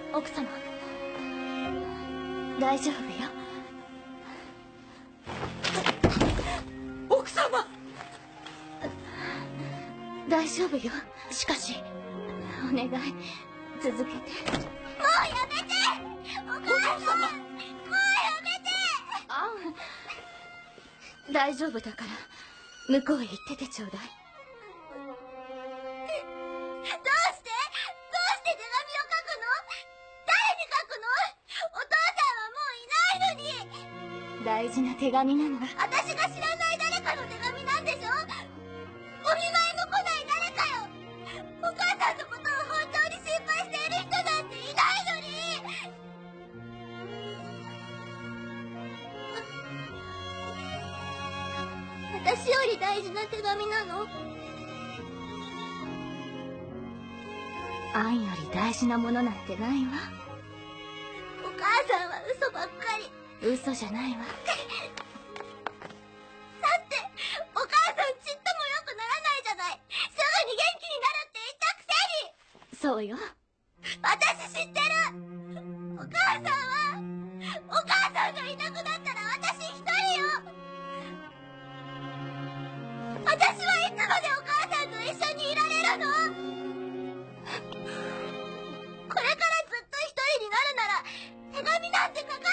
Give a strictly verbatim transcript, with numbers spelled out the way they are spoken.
奥様、大丈夫よ。 奥様、 大丈夫よ。しかしお願い、続けて。もうやめて、お母さん、もうやめて。ああ、大丈夫だから向こうへ行っててちょうだい。大事な手紙なの。私が知らない誰かの手紙なんでしょ。お見舞いも来ない誰かよ。お母さんのことを本当に心配している人なんていないのに。私より大事な手紙なの。愛より大事なものなんてないわ。お母さんは嘘ばっかり。嘘じゃないわ。だってお母さんちっとも良くならないじゃない。すぐに元気になるって言ったくせに。そうよ、私知ってる。お母さんはお母さんがいなくなったら私一人よ。私はいつまでお母さんと一緒にいられるの。これからずっと一人になるなら手紙なんて書か